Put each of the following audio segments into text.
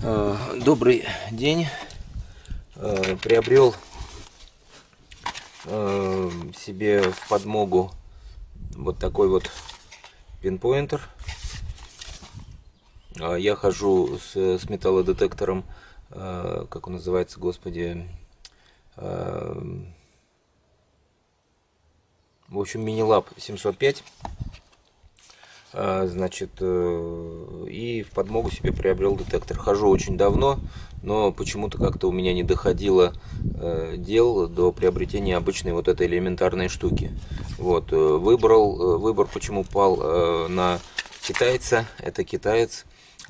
Добрый день. Приобрел себе в подмогу вот такой вот пинпоинтер. Я хожу с металлодетектором, как он называется, господи, в общем, Minilab 705. Значит, и в подмогу себе приобрел детектор. Хожу очень давно, но почему-то как-то у меня не доходило дел до приобретения обычной вот этой элементарной штуки. Вот, выбор почему пал на китайца. Это китаец.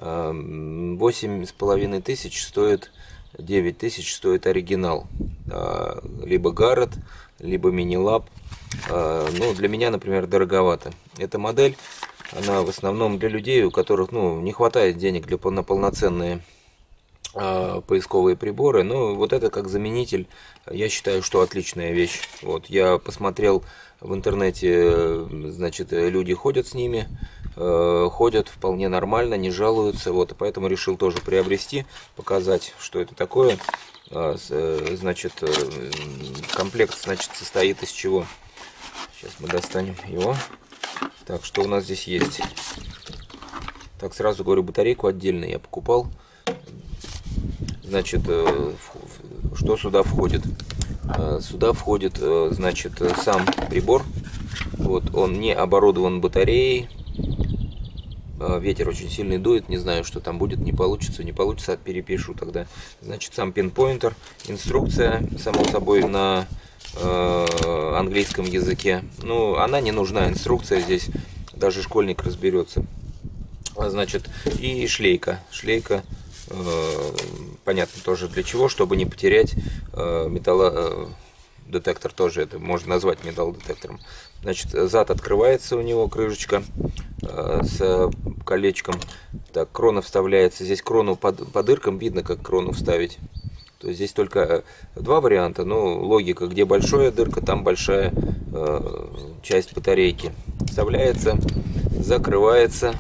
8,5 тысяч стоит, 9 тысяч стоит оригинал. Либо Garrett, либо Minilab. Ну, для меня, например, дороговато. Эта модель, она в основном для людей, у которых не хватает денег на полноценные поисковые приборы. Но вот это как заменитель, я считаю, что отличная вещь. Вот, я посмотрел в интернете, значит, люди ходят с ними, ходят вполне нормально, не жалуются. Вот, и поэтому решил тоже приобрести, показать, что это такое. Значит, комплект, значит, состоит из чего? Сейчас мы достанем его. Так, что у нас здесь есть? Так, сразу говорю, батарейку отдельно я покупал. Значит, что сюда входит? Сюда входит, значит, сам прибор. Вот, он не оборудован батареей. Ветер очень сильный дует, не знаю, что там будет, не получится, перепишу тогда. Значит, сам пинпоинтер, инструкция, само собой, на английском языке. Ну, она не нужна, инструкция здесь, даже школьник разберется. Значит, и шлейка. Шлейка, понятно, тоже для чего, чтобы не потерять металлодетектор, тоже это можно назвать металлодетектором. Значит, зад открывается, у него крышечка с колечком. Так, крона вставляется. Здесь крону по дыркам видно, как крону вставить. То есть здесь только два варианта, но логика, где большая дырка, там большая часть батарейки. Вставляется, закрывается,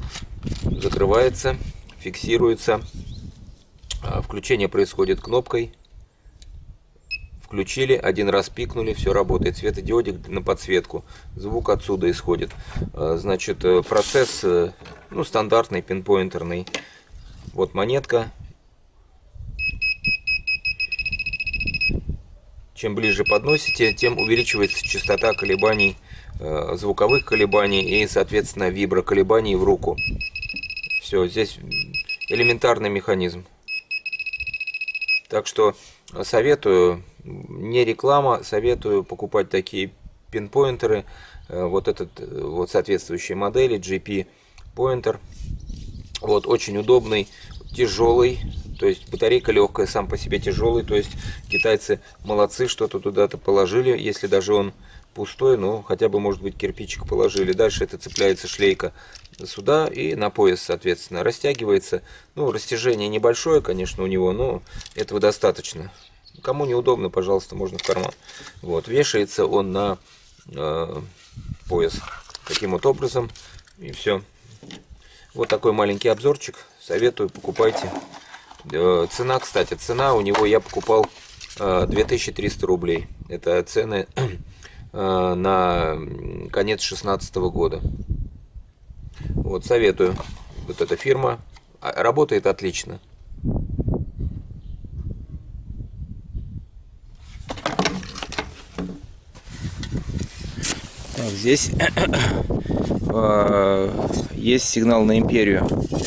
фиксируется. Включение происходит кнопкой. Включили, один раз пикнули, все работает. Светодиодик на подсветку, звук отсюда исходит. Значит, процесс, стандартный, пинпоинтерный. Вот монетка. Чем ближе подносите, тем увеличивается частота колебаний, звуковых колебаний и, соответственно, виброколебаний в руку. Все, здесь элементарный механизм. Так что советую, не реклама, советую покупать такие пинпоинтеры. Вот этот, вот соответствующие модели, GP Pointer. Вот, очень удобный, тяжелый. То есть батарейка легкая, сам по себе тяжелый. То есть китайцы молодцы, что-то туда-то положили. Если даже он пустой, хотя бы, может быть, кирпичик положили. Дальше это цепляется шлейка сюда и на пояс, соответственно, растягивается. Растяжение небольшое, конечно, у него, но этого достаточно. Кому неудобно, пожалуйста, можно в карман. Вот, вешается он на пояс таким вот образом. И все. Вот такой маленький обзорчик. Советую, покупайте. Цена, кстати, у него я покупал 2300 рублей. Это цены на конец 2016 года. Вот, советую. Вот эта фирма работает отлично. Так, здесь есть сигнал на империю.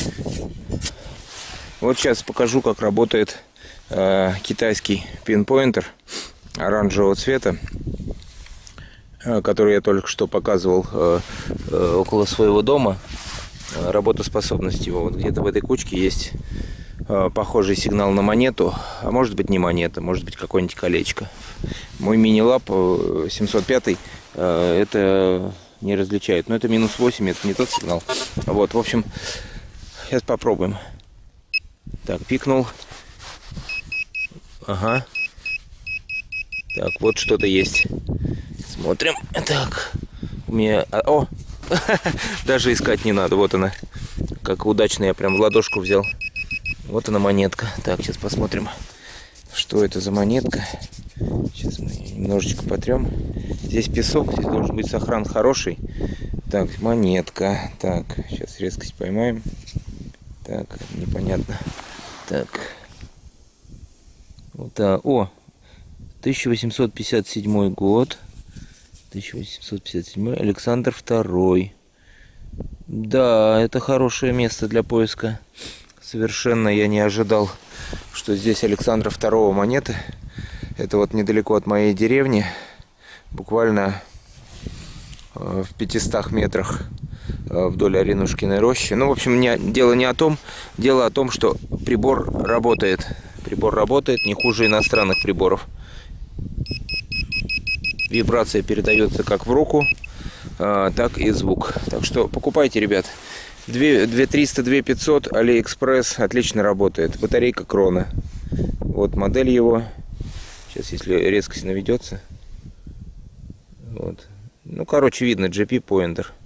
Вот сейчас покажу, как работает китайский пинпоинтер оранжевого цвета, который я только что показывал около своего дома. Работоспособность его. Вот где-то в этой кучке есть похожий сигнал на монету, а может быть не монета, может быть какое-нибудь колечко. Мой Minilab 705 это не различает. Но это -8, это не тот сигнал. Вот, в общем, сейчас попробуем. Так, пикнул. Ага. Так, вот что-то есть. Смотрим. Так. У меня... О! Даже искать не надо. Вот она. Как удачно я прям в ладошку взял. Вот она монетка. Так, сейчас посмотрим, что это за монетка. Сейчас мы немножечко потрем. Здесь песок, здесь должен быть сохран хороший. Так, монетка. Так, сейчас резкость поймаем. Так, непонятно. Так. Вот, о, 1857 год. 1857. Александр II. Да, это хорошее место для поиска. Совершенно я не ожидал, что здесь Александра II монеты. Это вот недалеко от моей деревни. Буквально в 500 метрах вдоль Аринушкиной рощи. Ну, в общем, дело не о том. Дело о том, что прибор работает. Прибор работает не хуже иностранных приборов. Вибрация передается как в руку, так и звук. Так что покупайте, ребят. 2300, 2500, AliExpress отлично работает. Батарейка Крона. Вот модель его. Сейчас, если резкость наведется. Вот. Ну, короче, видно, GP Pointer.